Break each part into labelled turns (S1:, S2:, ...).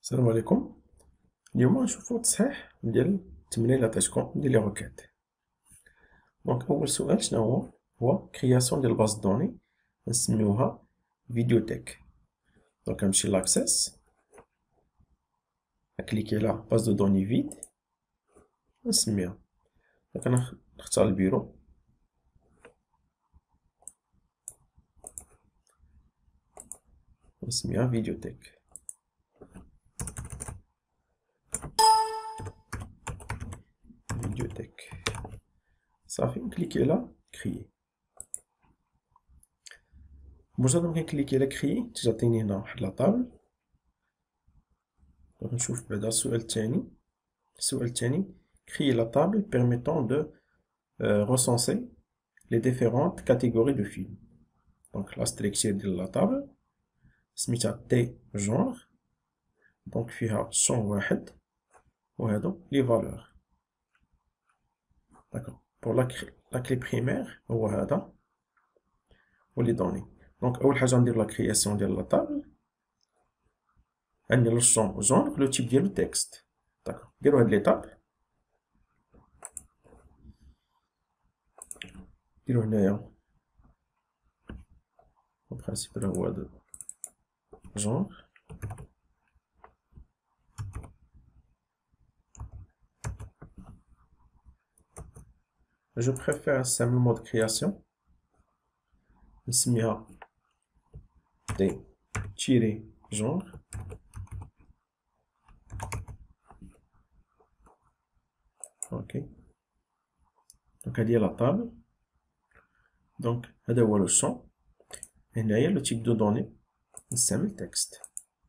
S1: السلام عليكم. اليوم غنشوفو التصحيح ديال التمرين اللي عطيتكم ديال لي روكيت. دونك اول سؤال شنو هو كرياسيون ديال باز دوني نسميوها فيديوتيك. دونك غنمشي لاكسيس، نكليكي على باز دو دوني فيد نسميها. دونك انا نختار البيرو، نسميها فيديوتيك. فيديوتيك صافي، نكليكي على كريي. مجرد ما كنكليكي على كريي تجاتيني هنا واحد لاطابل. دونك نشوف بعدا السؤال الثاني créer la table permettant de recenser les différentes catégories de films. Donc la structure de la table سميتها T genre. donc فيها champ واحد وهادو les valeurs. d'accord. pour la clé primaire هو هذا و les données. donc اول حاجه ندير la création ديال la table. عندنا le champ genre le type ديالو texte. d'accord. نديرو هاد l'étape. نديرو هنايا en principe هو هذا genre. je préfère نستعمل mode création نسميها T-genre. ok. donc هادي هي لا طابل. donc هذا هو لو champ. هنايا لو تيب دو دوني نستعمل تكست.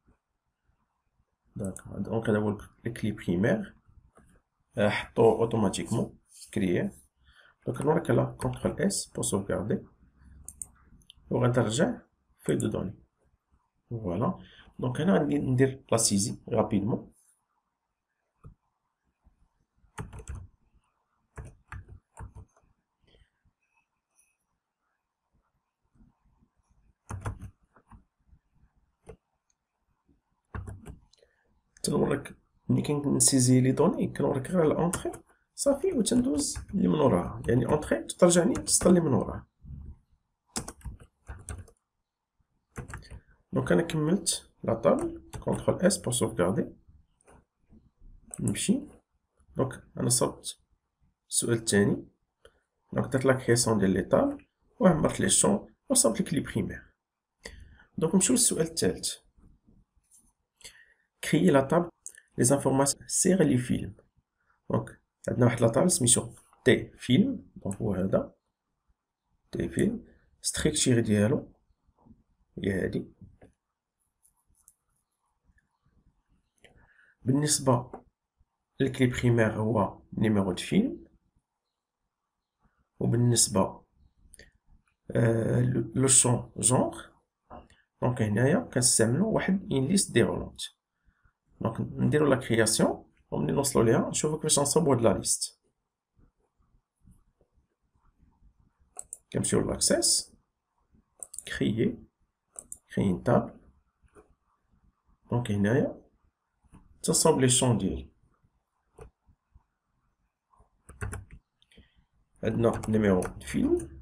S1: داكوغ. دونك هذا هو الكلي بريمير، حطو اوتوماتيكمون كرييه. دونك نوريك على كونترول اس بور سوفغاردي وغنرجع في دو دوني. فوالا. دونك هنا غادي ندير لا سيزي رابيدمون. تنوريك ملي كنسيزي لي دوني كنوريك غير الانتري صافي و تندوز اللي من وراها، يعني اونتري ترجعني تسطر اللي من وراها. دونك انا كملت لا طابل. كونترول اس بور سوفغاردي نمشي. دونك انا صبت السؤال الثاني. دونك درت لا كرياسيون ديال لي طابل وعمرت لي شون وصبت الكلي بريمير. دونك نمشيو للسؤال الثالث. كريي لا طابل لي زانفورماسيون سير لي فيلم. دونك عندنا واحد لا طابل سميتو تي فيلم. دونك هو هذا تي فيلم. ستركتير ديالو هي هادي. بالنسبة للكلي بريمير هو نيميرو دو فيلم. وبالنسبة لو شون جونغ دونك هنايا كنستعملو واحد اون ليست ديرولونت. دونك نديرو لا كرياسيون وملي نوصلو ليها نشوفو كيفاش نصوبو هاد لا ليست. كنمشيو لاكسيس كريي اون تابل. دونك هنايا تصاوب لي شون ديالي. عندنا نيميرو دو فيلم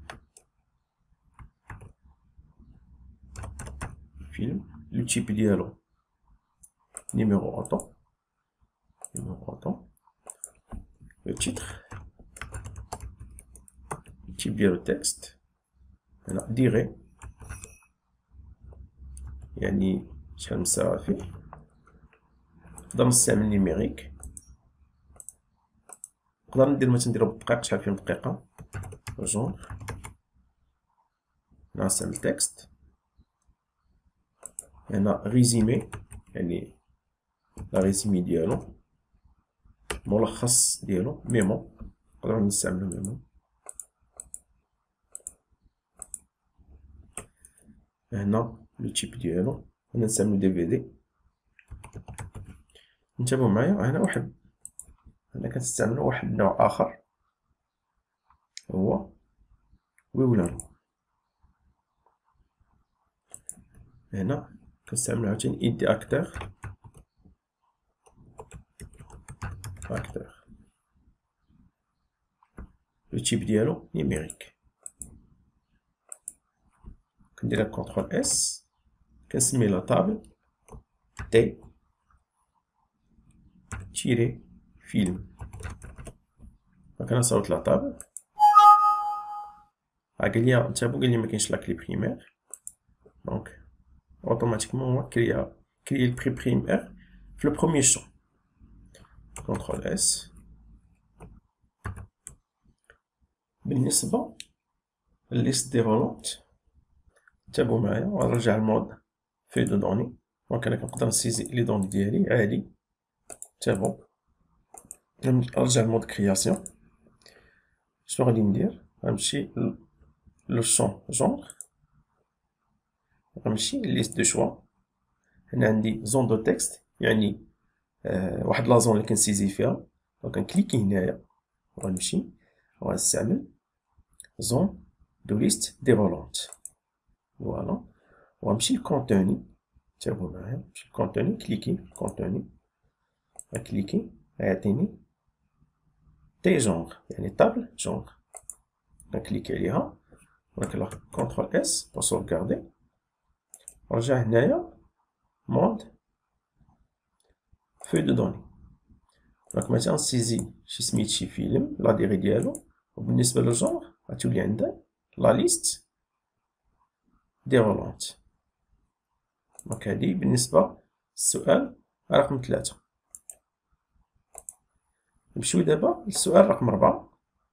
S1: لو تيب ديالو نيميرو اوتو لو تيتر التيب ديالو تكست. هنا ديغي يعني شحال من ساعة فيه. نقدر نستعمل نيميريك، نقدر ندير مثلا نديرو بالدقائق شحال فيهم دقيقة. جونغ هنا نستعمل تكست. هنا ريزيمي يعني لا ريزيمي ديالو ملخص ديالو. ميمو نقدرو نستعملو ميمو. هنا لو تيب ديالو هنا نستعملو دي في دي. انتبهوا معايا هنا واحد هنا كنستعملو واحد النوع اخر هو ويولانو. هنا كنستعمل عاوتاني ايدي اكتر acteur. Le type dialogue numérique. كندير CTRL S. كنسمي la table T tirer film. دونك انا صوت لا طابل. قال لي انتبهوا، قال لي ما كاينش لا كلي بريمير، دونك اوتوماتيكمون هو كريا البري بريمير في لو بروميير شون. كونترول اس. بالنسبه لليست ديفولونت انتبهوا معايا، ونرجع المود في دو دوني. دونك انا كنقدر نسيزي لي دوني ديالي عادي. انتبهوا نرجع المود كرياسيون. شنو غادي ندير؟ غنمشي لو شون جونر، غنمشي ليست دو شوا. هنا عندي زون دو تكست، يعني واحد لا زون اللي كنسيزي فيها. دونك كنكليكي هنايا وغنمشي وغنستعمل زون دو ليست ديفولونت. فوالا، وغنمشي لكونتوني. انتبهوا معايا، نمشي لكونتوني، كليكي كونتوني، غنكليكي غيعطيني تي جونغ، يعني طابل جونغ. غنكليكي عليها ونكلا كونترول اس بور سوفغاردي. نرجع هنايا مود فوي دو دوني. دونك مثلا نسيزي شي سميت شي فيلم لا ديغي ديالو، وبالنسبه للجونغ غتولي عندنا لا ليست ديفولونت. دونك هادي بالنسبه للسؤال رقم 3. نمشيو دابا للسؤال رقم 4.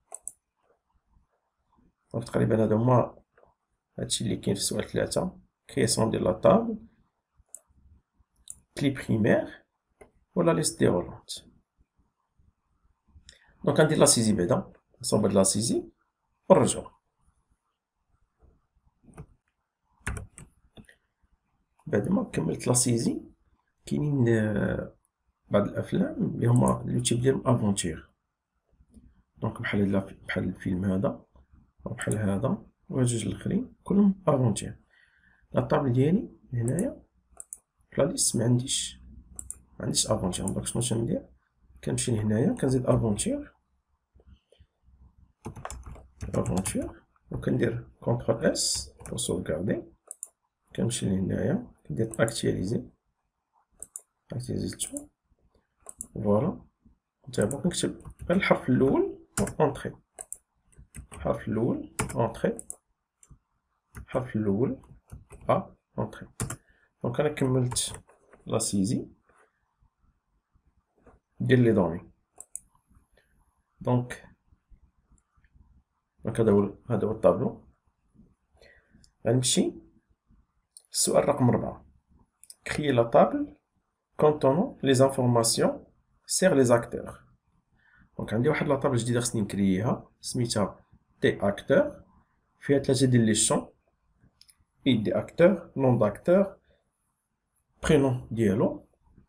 S1: دونك تقريبا هادو هما هادشي اللي كاين في السؤال 3. كرياسيون ديال لا طابل، كلي بريمير ولا ليست ديفولونت. دونك غندير لا سيزي بعدا، نصوب هاد لا سيزي ونرجعو. بعد ما كملت لا سيزي كاينين بعض الافلام اللي هما لو تيب ديالهم افونتير. دونك بحال الفيلم هذا وبحال هذا وهاد جوج الاخرين كلهم افونتير. لا طابل ديالي هنايا في لا ليست ما عنديش افونتير. دونك شنو ندير؟ كنمشي لهنايا كنزيد افونتير وكندير كونترول اس بور سوفغاردي. كنمشي لهنايا كندير اكتياليزي تو. فوالا، دابا كنكتب الحرف الاول اونطري، الحرف الاول اونطري، الحرف الاول اونطري. دونك انا كملت لا سيزي ديال لي دوني. دونك هذا هو الطابلو. غنمشي السؤال رقم 4. créer la table contenant les informations sur les acteurs. دونك عندي واحد لا طابل جديده خصني نكرييها سميتها تي اكتور، فيها 3 ديال لي شون: ايد دي اكتور، نون داكتور، برينون ديالو.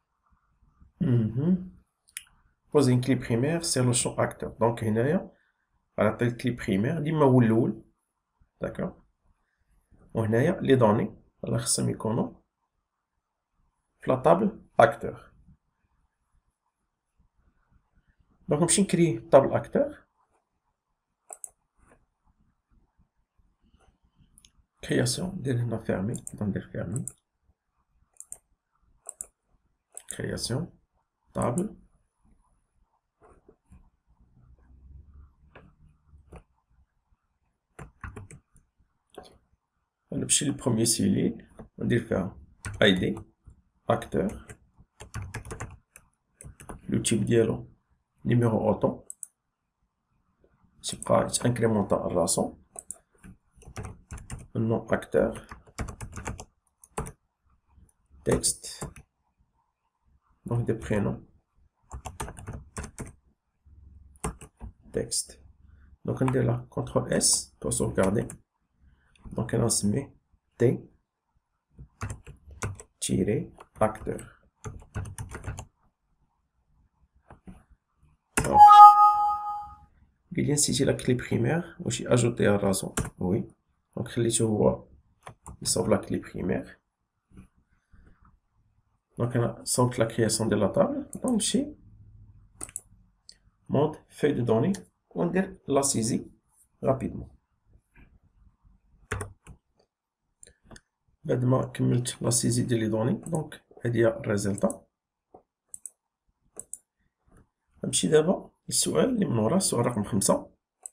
S1: poser une clé primaire sur le champ acteur. دونك هنايا غنعطي الكلي بريمير ديما هو الاول، داكوغ. وهنايا لي دوني راه خصهم يكونوا في لا طابل اكتور. دونك نمشي نكري طابل اكتور. كرياسيون ندير هنا فيرمي، ندير فيرمي كرياسيون طابل. نمشي للبروميير سيليل وندير فيها اي دي اكتور، لو تيب ديالو نيميرو اوتو، تيبقى يتانكريمونطا راسو. النون اكتور تكست، دونك دي برينون تكست. دونك ندير لا كونترول اس بور سوفغاردي. دونك انا نسميه تي تيري اكتور. قال لي نسيتي لا كلي بريمير واش اجوتيها راسو. وي، دونك خليته هو يصوب لا كلي بريمير. دونك انا صوبت لا كرياسيون ديال لا طابل. دونك نمشي mode feuille de données وندير لا سيزي رابيدمون. بعد ما كملت لا سيزي ديال لي دوني دونك هادي هي الريزلتا. نمشي دابا للسؤال اللي من وراه، السؤال رقم 5.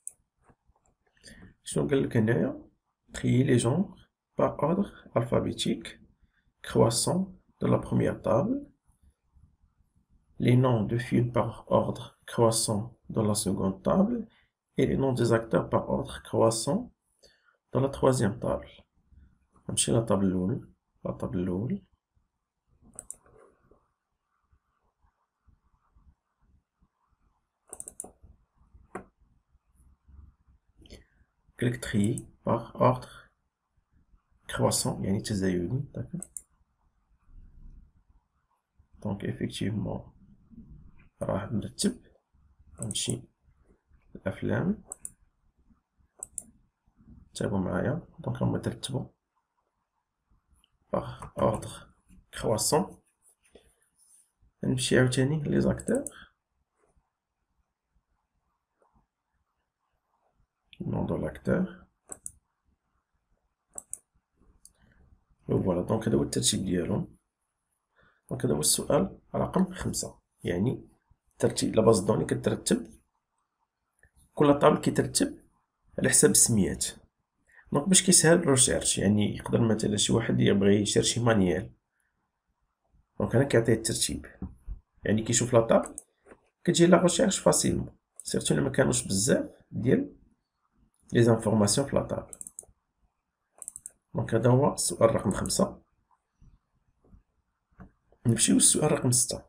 S1: شنو قال لك هنايا؟ trier les genres par ordre alphabétique croissant de la première table, les noms de films par ordre croissant dans la seconde table et les noms des acteurs par ordre croissant dans la troisième table. نمشي للطابل الأول. قالك trier par ordre croissant يعني تزايدي. دونك effectivement راه مرتب. نمشي الأفلام تابعوا معايا. دونك هما ترتبوا par ordre croissant. نمشي عاوتاني لي زاكتور، nom de l'acteur. وفوالا دونك هذا هو الترتيب ديالهم. دونك هذا هو السؤال رقم 5. يعني ترتيب لا باز دوني كترتب، كل طابل كيترتب على حساب السميات. دونك باش كيسهل الريشيرش، يعني يقدر مثلا شي واحد يبغي يشيرشي مانيال، دونك هنا كيعطيه الترتيب، يعني كيشوف لا طابل كتجي لا ريشيرش فاسيلمون، سيرتو الا مكانوش بزاف ديال لي زانفورماسيون في لا طابل. دونك هذا هو السؤال رقم 5. نمشيو للسؤال رقم 6.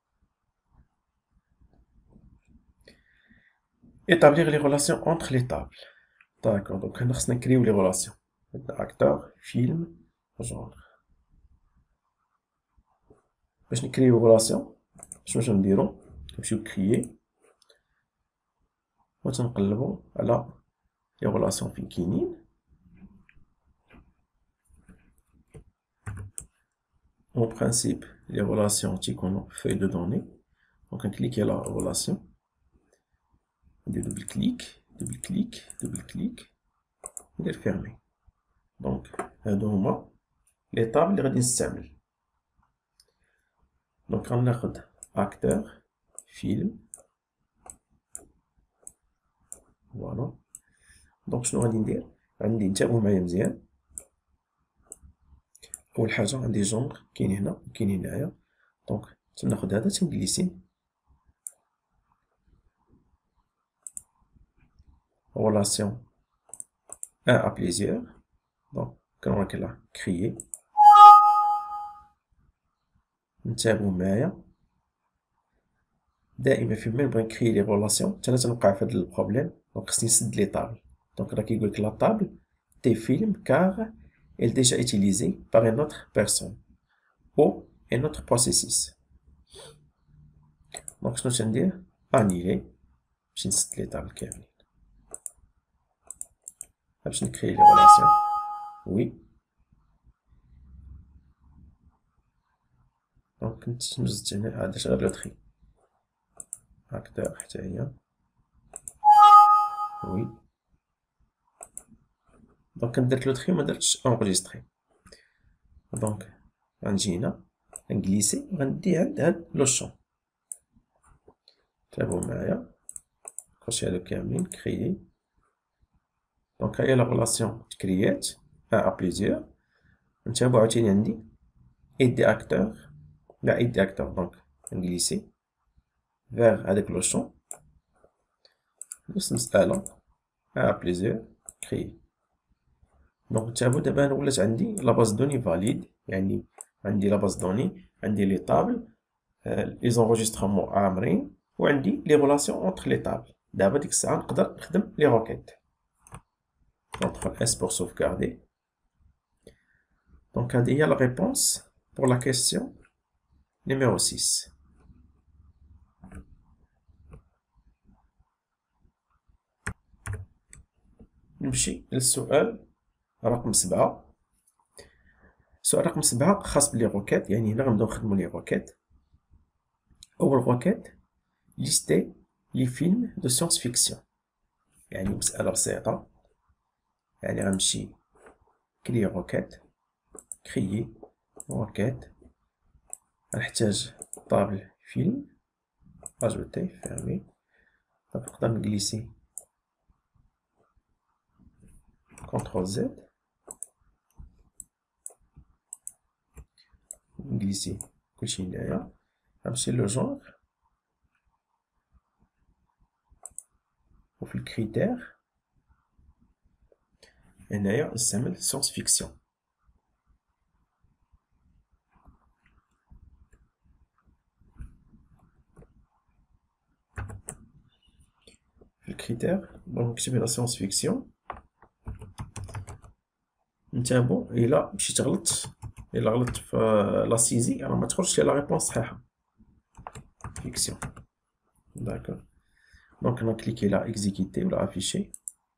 S1: établir les relations entre les tables. D'accord, donc هنا خصنا نكريو لي غولاسيون. acteur, film, genre. باش نكريو غولاسيون شنو نديرو؟ نمشيو كريي و تنقلبو على لي غولاسيون فين كاينين. En principe, les relations تيكونو feuille de données. Donc نكليكي على relation. ندير double clic ندير fermer. دونك هادو هما لي طابل اللي غادي نستعمل. دونك غناخد acteur, film. فوالا. دونك شنو غادي ندير؟ عندي نتابعو معايا مزيان. أول حاجة عندي جونغ كاين هنا وكاين هنايا. دونك تناخد هذا تنجليسي relation 1 à plusieurs. Donc كنوريك là créer. نتابعو معايا دائما فين ما نبغي نكري لي غولاسيون حتى انا تنوقع في هاد البروبليم. دونك خصني نسد لي طابل. دونك راه كيقولك لا طابل تي فيلم كار elle déjà utilisée par une autre personne ou un autre processus. دونك شنو تندير؟ انيلي باش نسد لي طابل كاملين باش نكري لي غولاسيون. وي دونك كنت نزدت هنا درت غير لو تخي هكذا حتى هي. وي دونك درت لو تخي ما درتش انغيستري. دونك غنجي هنا غنجليسي غندي عند هاد لو شون. تابعو معايا كلشي هادو كاملين كريي. دونك هاهي لا غولاسيون تكريات ان ا بليزيور. نتابعو عاوتاني عندي ايدي اكتور لا ايدي اكتور. دونك نجليسي فيغ هاداك لو شون نفس المسألة ان ا بليزيور كريي. دونك تابعو دابا انا ولات عندي لا باز دوني فاليد، يعني عندي لا باز دوني عندي لي طابل لي زونغيستخمون عامرين وعندي لي غولاسيون اونتر لي طابل. دابا ديك الساعة نقدر نخدم لي روكيت. ندخل S pour sauvegarder. Donc هذه هي la réponse pour la question numéro 6. نمشي للسؤال رقم 7. السؤال رقم 7 خاص بلي روكيت، يعني هنا غنبداو نخدمو لي روكيت. أول روكيت lister لي فيلم دو سيونس فيكسيون. يعني مسألة بسيطة، يعني غنمشي كري روكيت، كريي روكيت، غنحتاج طابل فيلم، اجوتي فيرمي، نقدر نجليسي كونترول زد، نجليسي كلشي هنايا، غنمشي لو جونغ، وفي الكريتير هنايا نستعمل سيونس فيكسيون. في الكريتير دونك نكتب هنا سيونس فيكسيون، نتابعو إلا مشيت غلطت، إلا غلطت في لاسيزي راه متخرجش لي لا ريبونس صحيحة. فيكسيون داكور. دونك نكليكي لا اكزيكيتي ولا افيشي.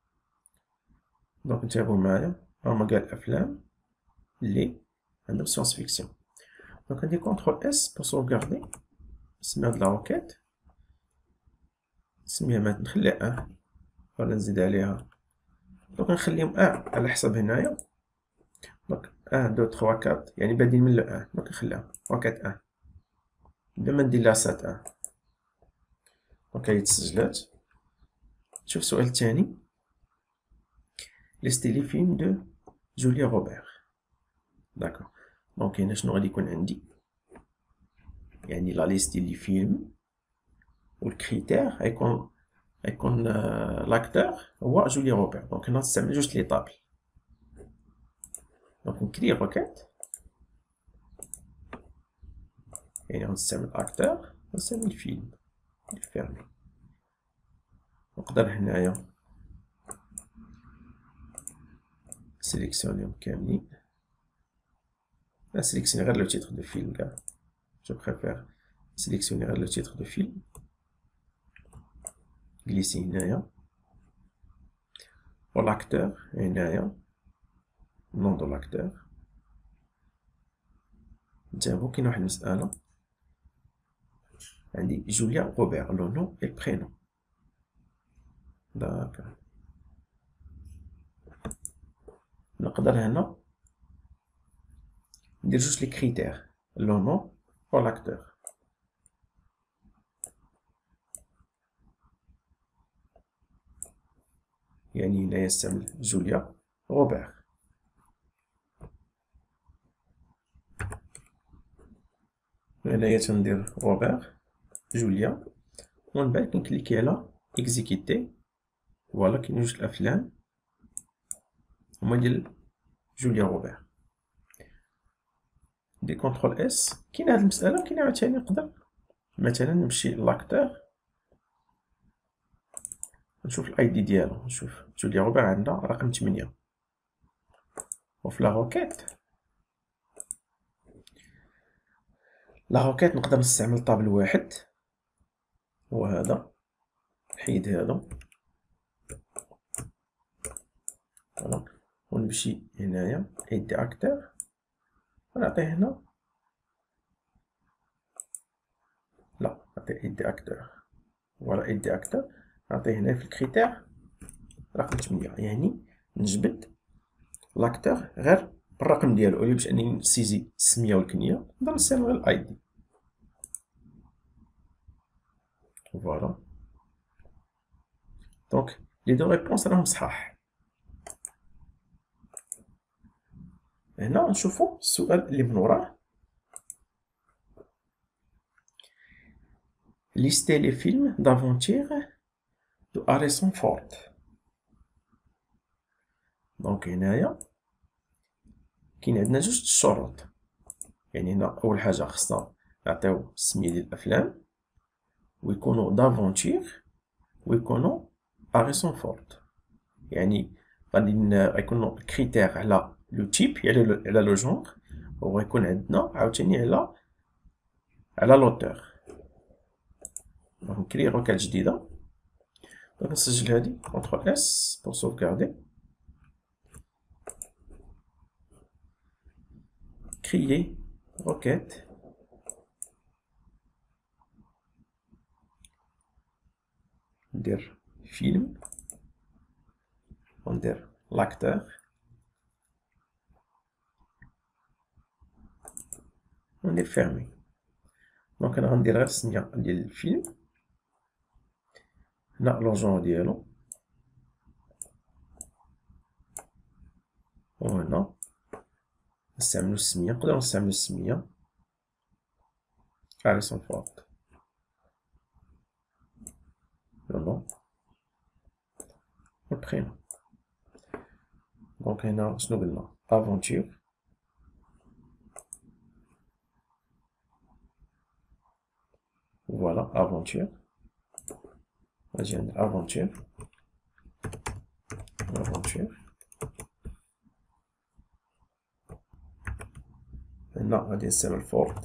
S1: دونك نتابعو معايا راهما كاع الأفلام اللي عندهم سيونس فيكسيون. دونك ندير كونترول اس بور سوغاردي، نسمي هاد لا روكيت، نسميها نخليها ولا نزيد عليها. دونك نخليهم على حسب هنايا. دونك 1 2 3 4 يعني بادين من لو 1، دونك نخليها روكيت 1 بلا ما ندير لها سات 1. دونك هي تسجلات. شوف السؤال الثاني، ليستي لي فيلم دو جوليا روبير. داكور. دونك هنا شنو غادي يكون عندي؟ يعني لا ليست ديال لي فيلم، والكريتير غيكون لاكتور هو جوليا روبير. دونك هنا نستعمل جوج لي طابل. دونك نكري روكيت، يعني غنستعمل اكتور، غنستعمل فيلم فيرمي. نقدر هنايا سيليكسيونيهم كاملين، نسيليكسيوني غير لو تيتر دو فيلم كاع، جو بريفير سيليكسيوني غير لو تيتر دو فيلم، جليسي هنايا، و لاكتور هنايا، نون دو لاكتور. نتابعو كاين واحد المسألة، عندي جوليا روبير لو نون اي البرينون. داكور. نقدر هنا ندير جوج لي كريتير، لو نون و لاكتور. يعني هنايا نستعمل جوليا روبير. هنايا تندير روبير جوليا، ومن بعد كنكليكي على اكزيكيتي. فوالا كاين جوج الافلام هما ديال جوليا روبير. ندير كونترول اس. كاين هاد المسألة كاين عاوتاني نقدر مثلا نمشي لاكتور، نشوف الاي دي ديالو، نشوف جوليا روبير عندها رقم 8، وفي لا روكيت نقدر نستعمل طابل واحد، هو هذا، نحيد هذا، فوالا، ونمشي هنايا ايدي اكتور، ونعطيه هنا، لا نعطيه ايدي اكتور، فوالا ايدي اكتور، نعطيه هنا في الكريتير رقم 8، يعني نجبد لاكتور غير بالرقم ديالو، أولي باش انني نسيزي السمية والكنية نقدر نستعمل غير الاي دي. فوالا. دونك لي دو ريبونس راهم صحاح. هنا نشوفو السؤال اللي من وراه، ليستي لي فيلم دافونتير دو هاريسون فورد. دونك هنايا كاين عندنا جوج الشروط. يعني هنا اول حاجه خصنا نعطيو السميه ديال الافلام، ويكونوا دافونتير، ويكونوا هاريسون فورد. يعني غيكونوا كريتير على لو تيب، يعني على لو جونغ، وغيكون عندنا عاوتاني على لوتور. دونك نكري روكات جديده. دونك نسجل هادي كونترول اس بور سوفغاردي، كريي روكيت، ندير فيلم وندير لاكتور وندير فيرمي. دونك انا غندير غير السميه ديال الفيلم، هنا لو جونر ديالو، وهنا نستعملو السميه، نقدرو نستعملو السميه هاريسون فورد، لو نون والبرينون. دونك هنا شنو قلنا؟ افونتور، فوالا افونتور، نجي ندير افونتور افونتور. هنا غادي نستعمل فورد،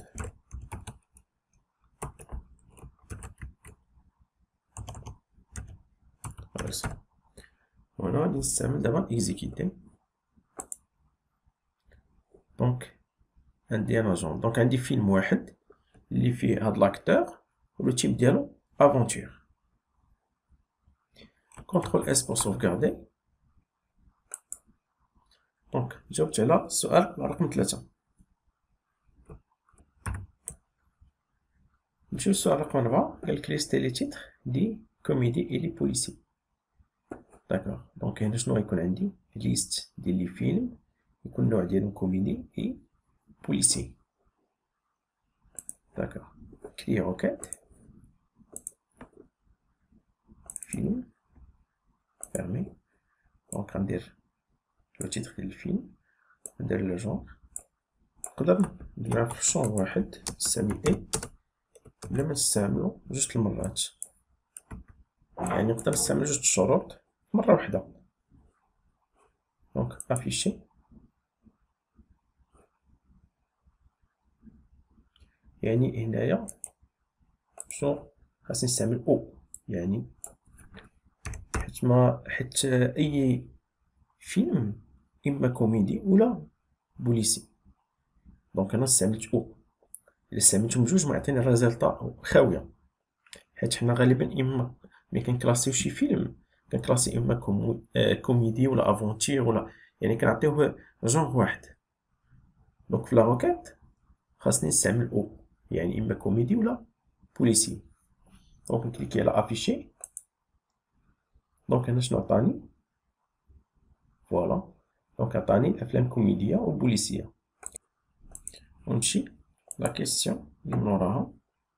S1: وهنا غادي نستعمل دابا اكزيكيتي. دونك عندي انا جون، دونك عندي فيلم واحد اللي فيه هاد لاكتور ولو تيب ديالو افونتور. كونترول اس بور سوفغاردي. دونك جاوبت على السؤال رقم 3. نمشيو للسؤال رقم 4. قالك ليستي لي تيتر دي كوميدي اي لي بوليسي. داكوغ، دونك هنا شنو غيكون عندي؟ ليست ديال لي فيلم يكون النوع ديالهم كوميدي اي بوليسي. داكوغ، كري روكيت فيلم فيرمي. دونك غندير لو تيتر ديال الفيلم، ندير لو جونغ، نقدر نديرها في شون واحد نسمي اي، بلا ما نستعملو جوج المرات، يعني نقدر نستعمل جوج الشروط مرة واحدة. دونك افيشي، يعني هنايا شنو خاصني نستعمل او، يعني حيت اي فيلم اما كوميدي ولا بوليسي. دونك انا استعملت او، الا استعملتهم بجوج ما يعطيني الريزلطا خاويه، حيت حنا غالبا اما ملي كنكلاسيو شي فيلم كنكلاسي اما كوميدي ولا افونتير ولا، يعني كنعطيوه جونغ واحد. دونك في لا روكيت خاصني نستعمل او، يعني اما كوميدي ولا بوليسي. دونك نكليكي على افيشي. دونك هنا شنو عطاني؟ فوالا، دونك عطاني الافلام كوميديه وبوليسيه. ونمشي لا كيسيون اللي من وراها.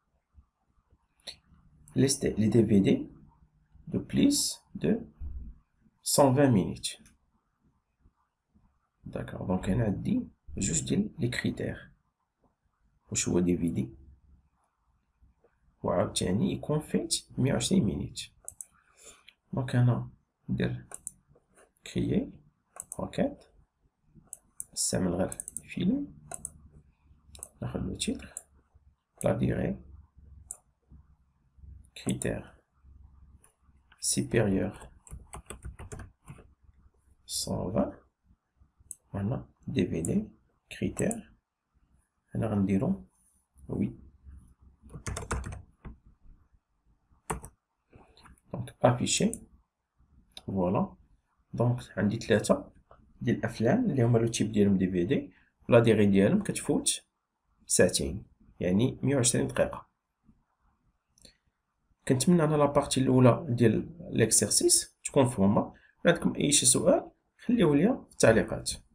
S1: ليستي لي دي في دي de plus de 120 minutes. D'accord, donc on a dit juste les critères. واش هو دي في دي، وعاوتاني يكون فات 120 minutes. دونك انا ندير كريي روكيت، نستعمل غير فيلم، ناخد لو تيتر، لا ديري، كريتير supérieur 120. هنا دي في دي كريتير، هنا غنديرو وي. دونك افيشي، فوالا. دونك عندي 3 ديال الافلام اللي هما لو تيب ديالهم دي في دي، ولا ديغي ديالهم كتفوت ساعتين، يعني 120 دقيقة. كنتمنى انا لابارتي الاولى ديال ليكسيرسيس تكون مفهومه. عندكم اي شي سؤال خليوه ليا في التعليقات.